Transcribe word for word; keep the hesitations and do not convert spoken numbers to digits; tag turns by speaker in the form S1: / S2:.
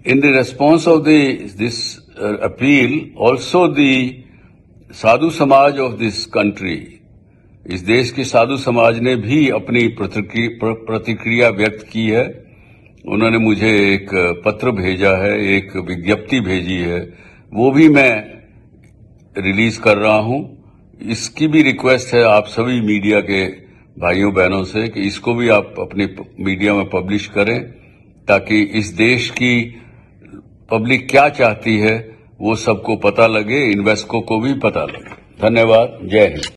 S1: In the response of the this uh, appeal, also the साधु समाज of this country, इस देश के साधु समाज ने भी अपनी प्रतिक्रिया व्यक्त की है। उन्होंने मुझे एक पत्र भेजा है, एक विज्ञप्ति भेजी है, वो भी मैं रिलीज कर रहा हूं। इसकी भी रिक्वेस्ट है आप सभी मीडिया के भाइयों बहनों से कि इसको भी आप अपने मीडिया में पब्लिश करें, ताकि इस देश की पब्लिक क्या चाहती है वो सबको पता लगे, इन्वेस्टको को भी पता लगे। धन्यवाद। जय हिंद।